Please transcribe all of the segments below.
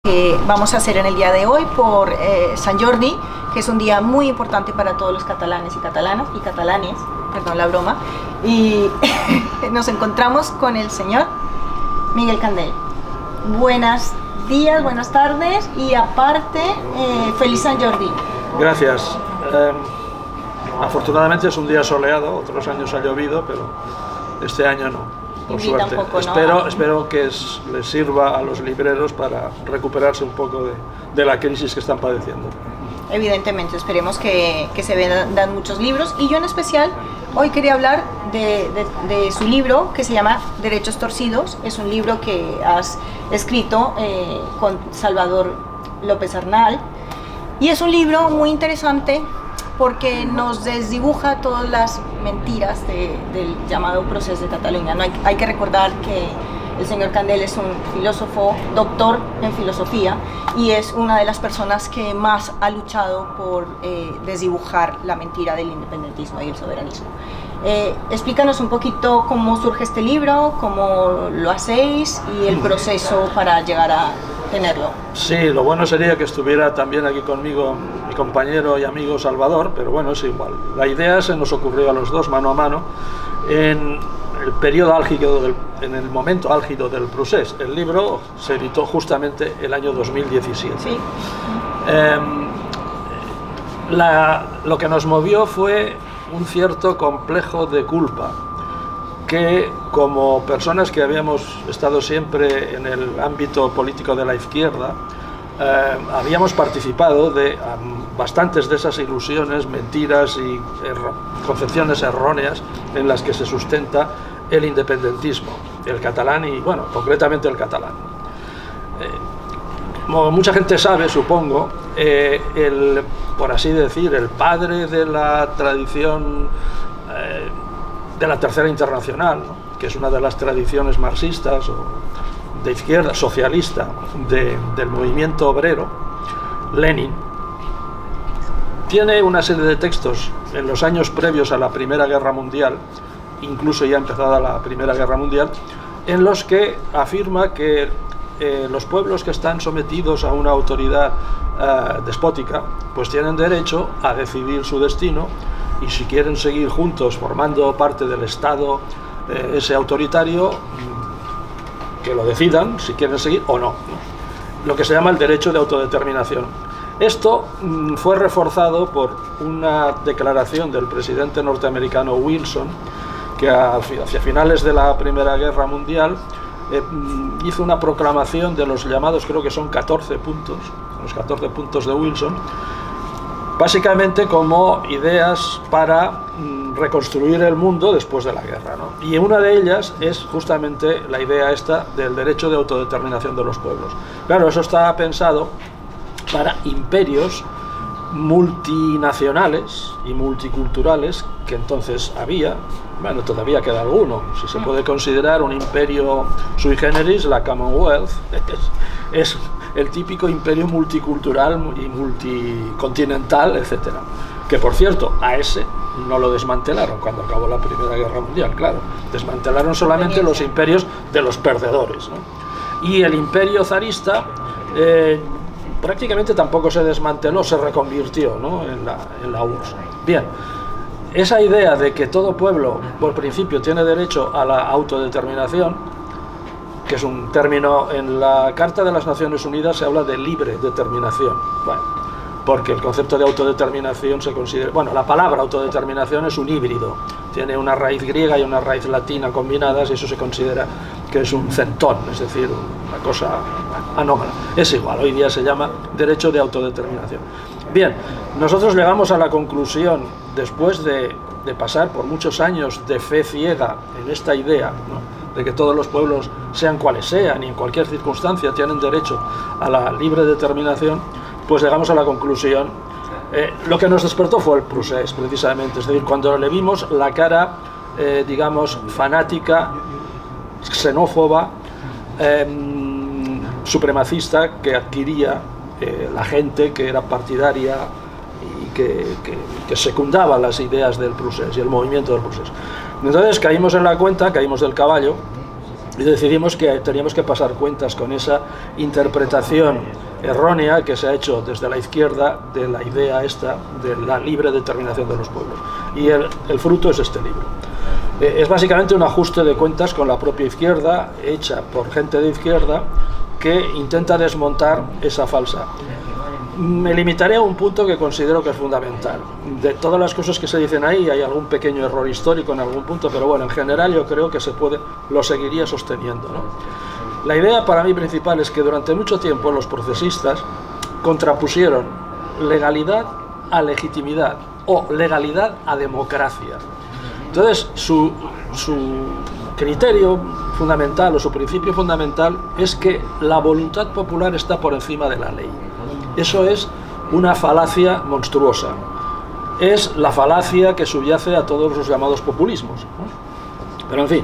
Que vamos a hacer en el día de hoy por Sant Jordi, que es un día muy importante para todos los catalanes y catalanas y catalanes, perdón la broma, y nos encontramos con el señor Miguel Candel. Buenos días, buenas tardes y aparte, feliz Sant Jordi. Gracias. Afortunadamente es un día soleado, otros años ha llovido, pero este año no. Por suerte. Poco, ¿no? Espero que les sirva a los libreros para recuperarse un poco de la crisis que están padeciendo. Evidentemente, esperemos que se vendan muchos libros, y yo en especial hoy quería hablar de su libro que se llama Derechos Torcidos. Es un libro que has escrito con Salvador López Arnal, y es un libro muy interesante porque nos desdibuja todas las mentiras del llamado proceso de Cataluña. No hay que recordar que el señor Candel es un filósofo, doctor en filosofía, y es una de las personas que más ha luchado por desdibujar la mentira del independentismo y el soberanismo. Explícanos un poquito cómo surge este libro, cómo lo hacéis y el proceso para llegar a tenerlo. Sí, lo bueno sería que estuviera también aquí conmigo mi compañero y amigo Salvador, pero bueno, es igual. La idea se nos ocurrió a los dos mano a mano en el periodo álgido, en el momento álgido del procés. El libro se editó justamente el año 2017. Sí. Lo que nos movió fue un cierto complejo de culpa, que como personas que habíamos estado siempre en el ámbito político de la izquierda, habíamos participado de bastantes de esas ilusiones, mentiras y concepciones erróneas en las que se sustenta el independentismo, el catalán y, bueno, concretamente el catalán. Como mucha gente sabe, supongo, por así decir, el padre de la tradición de la Tercera Internacional, ¿no?, que es una de las tradiciones marxistas o de izquierda, socialista, del movimiento obrero, Lenin, tiene una serie de textos en los años previos a la Primera Guerra Mundial, incluso ya empezada la Primera Guerra Mundial, en los que afirma que los pueblos que están sometidos a una autoridad despótica, pues tienen derecho a decidir su destino, y si quieren seguir juntos formando parte del Estado ese autoritario, que lo decidan si quieren seguir o no, lo que se llama el derecho de autodeterminación. Esto fue reforzado por una declaración del presidente norteamericano Wilson, que hacia finales de la Primera Guerra Mundial hizo una proclamación de los llamados, creo que son 14 puntos, los 14 puntos de Wilson, básicamente como ideas para reconstruir el mundo después de la guerra, ¿no? Y una de ellas es justamente la idea esta del derecho de autodeterminación de los pueblos. Claro, eso está pensado para imperios multinacionales y multiculturales que entonces había. Bueno, todavía queda alguno. Si se puede considerar un imperio sui generis, la Commonwealth es el típico imperio multicultural y multicontinental, etcétera. Que, por cierto, a ese no lo desmantelaron cuando acabó la Primera Guerra Mundial, claro. Desmantelaron solamente los imperios de los perdedores, ¿no? Y el imperio zarista prácticamente tampoco se desmanteló, se reconvirtió, ¿no?, en la URSS. Bien, esa idea de que todo pueblo, por principio, tiene derecho a la autodeterminación, que es un término en la Carta de las Naciones Unidas, se habla de libre determinación. Bueno, porque el concepto de autodeterminación se considera... Bueno, la palabra autodeterminación es un híbrido, tiene una raíz griega y una raíz latina combinadas, y eso se considera que es un centón, es decir, una cosa anómala. Es igual, hoy día se llama derecho de autodeterminación. Bien, nosotros llegamos a la conclusión, después de pasar por muchos años de fe ciega en esta idea, ¿no?, de que todos los pueblos, sean cuales sean y en cualquier circunstancia, tienen derecho a la libre determinación, pues llegamos a la conclusión. Lo que nos despertó fue el procés, precisamente, es decir, cuando le vimos la cara, digamos, fanática, xenófoba, supremacista que adquiría la gente que era partidaria y que secundaba las ideas del procés y el movimiento del procés. Entonces caímos en la cuenta, caímos del caballo, Y decidimos que teníamos que pasar cuentas con esa interpretación errónea que se ha hecho desde la izquierda de la idea esta de la libre determinación de los pueblos. Y el fruto es este libro. Es básicamente un ajuste de cuentas con la propia izquierda, hecha por gente de izquierda, que intenta desmontar esa falsa. Me limitaré a un punto que considero que es fundamental. De todas las cosas que se dicen ahí hay algún pequeño error histórico en algún punto, pero bueno, en general yo creo que se puede, lo seguiría sosteniendo, ¿no? La idea para mí principal es que durante mucho tiempo los procesistas contrapusieron legalidad a legitimidad o legalidad a democracia. Entonces su criterio fundamental o su principio fundamental es que la voluntad popular está por encima de la ley. Eso es una falacia monstruosa. Es la falacia que subyace a todos los llamados populismos, ¿no? Pero en fin,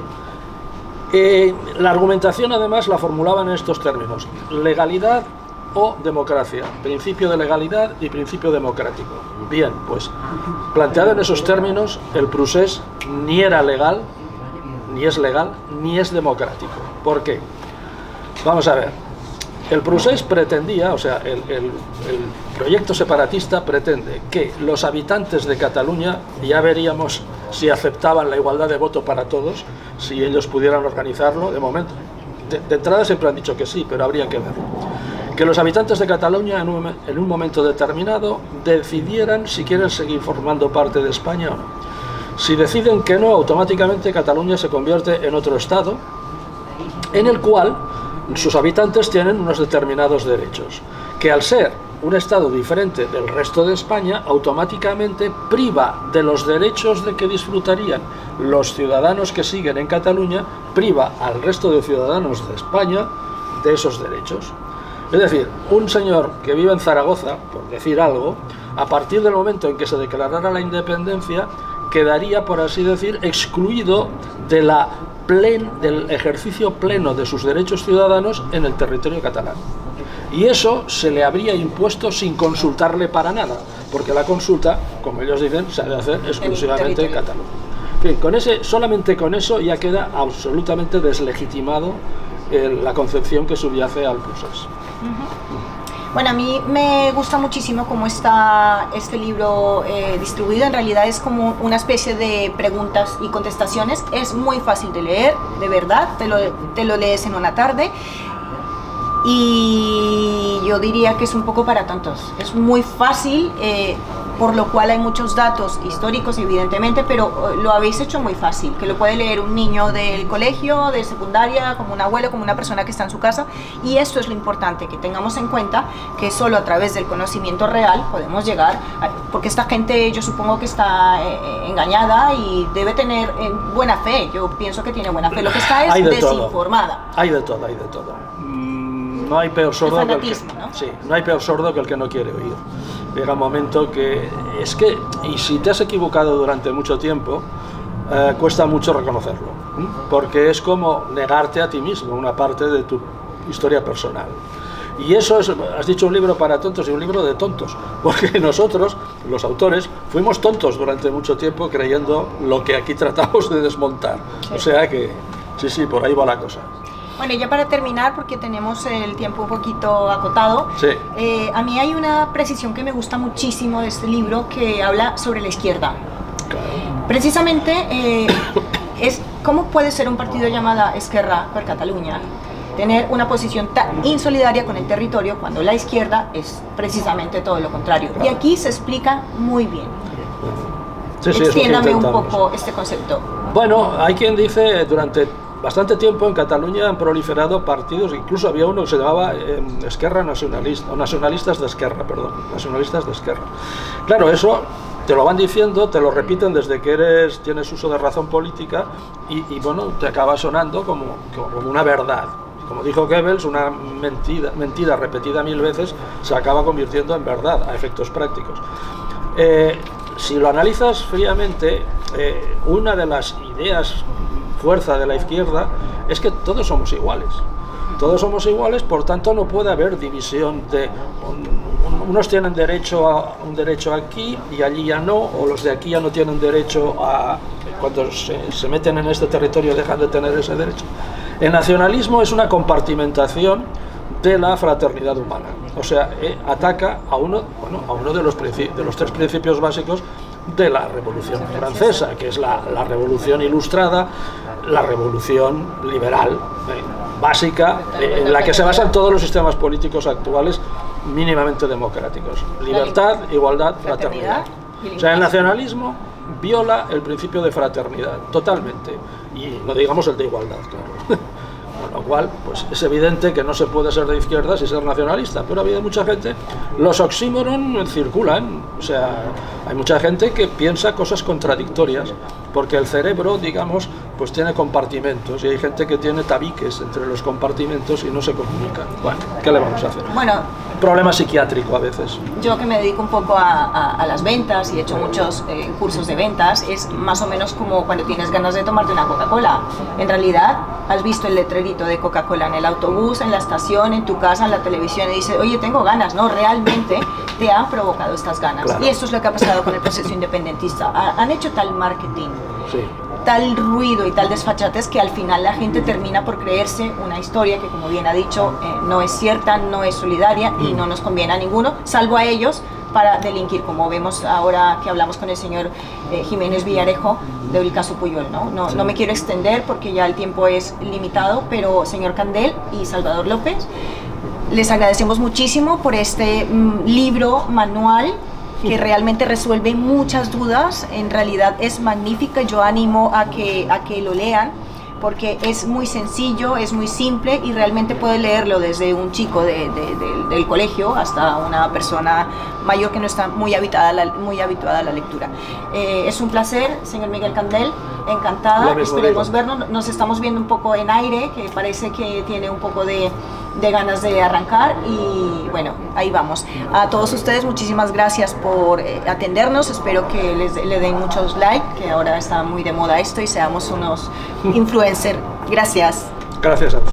la argumentación además la formulaban en estos términos: legalidad o democracia, principio de legalidad y principio democrático. Bien, pues planteado en esos términos, el procés ni era legal, ni es legal, ni es democrático. ¿Por qué? Vamos a ver. El procés pretendía, o sea, el proyecto separatista pretende que los habitantes de Cataluña, ya veríamos si aceptaban la igualdad de voto para todos, si ellos pudieran organizarlo, de momento. De entrada siempre han dicho que sí, pero habría que verlo. Que los habitantes de Cataluña en un momento determinado decidieran si quieren seguir formando parte de España o no. Si deciden que no, automáticamente Cataluña se convierte en otro estado en el cual sus habitantes tienen unos determinados derechos, que al ser un estado diferente del resto de España, automáticamente priva de los derechos de que disfrutarían los ciudadanos que siguen en Cataluña, priva al resto de ciudadanos de España de esos derechos. Es decir, un señor que vive en Zaragoza, por decir algo, a partir del momento en que se declarara la independencia, quedaría, por así decir, excluido de del ejercicio pleno de sus derechos ciudadanos en el territorio catalán. Y eso se le habría impuesto sin consultarle para nada, porque la consulta, como ellos dicen, se ha de hacer exclusivamente en Cataluña. En fin, solamente con eso ya queda absolutamente deslegitimado la concepción que subyace al proceso. Bueno, a mí me gusta muchísimo cómo está este libro distribuido. En realidad es como una especie de preguntas y contestaciones. Es muy fácil de leer, de verdad. Te lo lees en una tarde. Y yo diría que es un poco para tontos. Es muy fácil, por lo cual hay muchos datos históricos, evidentemente, pero lo habéis hecho muy fácil, que lo puede leer un niño del colegio, de secundaria, como un abuelo, como una persona que está en su casa. Y esto es lo importante, que tengamos en cuenta que solo a través del conocimiento real podemos llegar, porque esta gente yo supongo que está engañada y debe tener buena fe. Yo pienso que tiene buena fe. Lo que está es desinformada. Hay de todo, hay de todo. No hay peor sordo que el que, ¿no? Sí, no hay peor sordo que el que no quiere oír. Llega un momento que es que, y si te has equivocado durante mucho tiempo, cuesta mucho reconocerlo, porque es como negarte a ti mismo una parte de tu historia personal. Y eso es, has dicho un libro para tontos y un libro de tontos, porque nosotros, los autores, fuimos tontos durante mucho tiempo creyendo lo que aquí tratamos de desmontar. Sí. O sea que, sí, por ahí va la cosa. Bueno, ya para terminar, porque tenemos el tiempo un poquito acotado, sí. A mí hay una precisión que me gusta muchísimo de este libro que habla sobre la izquierda. Claro. Precisamente es cómo puede ser un partido llamado Esquerra per Catalunya tener una posición tan insolidaria con el territorio cuando la izquierda es precisamente todo lo contrario. Y aquí se explica muy bien. Sí, extiéndame un poco este concepto. Bueno, hay quien dice durante bastante tiempo en Cataluña han proliferado partidos, incluso había uno que se llamaba Esquerra Nacionalista, o Nacionalistas de Esquerra, perdón, Nacionalistas de Esquerra. Claro, eso te lo van diciendo, te lo repiten desde que tienes uso de razón política y bueno, te acaba sonando como una verdad. Como dijo Goebbels, una mentira repetida 1000 veces se acaba convirtiendo en verdad a efectos prácticos. Si lo analizas fríamente, una de las ideas fuerza de la izquierda es que todos somos iguales. Todos somos iguales, por tanto no puede haber división de unos tienen derecho a un derecho aquí y allí ya no, o los de aquí ya no tienen derecho a, cuando se meten en este territorio dejan de tener ese derecho. El nacionalismo es una compartimentación de la fraternidad humana, o sea, ataca a uno de los tres principios básicos de la Revolución Francesa, que es la revolución ilustrada, la revolución liberal, básica, en la que se basan todos los sistemas políticos actuales mínimamente democráticos. Libertad, igualdad, fraternidad. O sea, el nacionalismo viola el principio de fraternidad, totalmente, y no digamos el de igualdad, claro. Con lo cual, pues es evidente que no se puede ser de izquierdas y ser nacionalista, pero ha habido mucha gente, los oxímoron circulan, o sea, hay mucha gente que piensa cosas contradictorias, porque el cerebro, digamos, pues tiene compartimentos, y hay gente que tiene tabiques entre los compartimentos y no se comunican. Bueno, ¿qué le vamos a hacer? Bueno, problema psiquiátrico a veces. Yo que me dedico un poco a las ventas y he hecho muchos cursos de ventas, es más o menos como cuando tienes ganas de tomarte una Coca-Cola. En realidad, has visto el letrerito de Coca-Cola en el autobús, en la estación, en tu casa, en la televisión, y dices, oye, tengo ganas, ¿no? Realmente te han provocado estas ganas. Claro. Y esto es lo que ha pasado con el proceso independentista. Han hecho tal marketing, sí, tal ruido y tal desfachatez, que al final la gente termina por creerse una historia que, como bien ha dicho, no es cierta, no es solidaria y no nos conviene a ninguno, salvo a ellos, para delinquir, como vemos ahora que hablamos con el señor Jiménez Villarejo del caso Puyol, ¿no? No me quiero extender porque ya el tiempo es limitado, pero señor Candel y Salvador López, les agradecemos muchísimo por este libro manual que realmente resuelve muchas dudas. En realidad es magnífica, yo animo a que lo lean, porque es muy sencillo, es muy simple y realmente puede leerlo desde un chico del colegio hasta una persona mayor que no está muy habituada a la lectura. Es un placer, señor Miguel Candel, encantada, esperemos vernos, nos estamos viendo un poco en aire, que parece que tiene un poco de ganas de arrancar y bueno, ahí vamos. A todos ustedes muchísimas gracias por atendernos, espero que le den muchos likes, que ahora está muy de moda esto y seamos unos influencers. Gracias. Gracias a ti.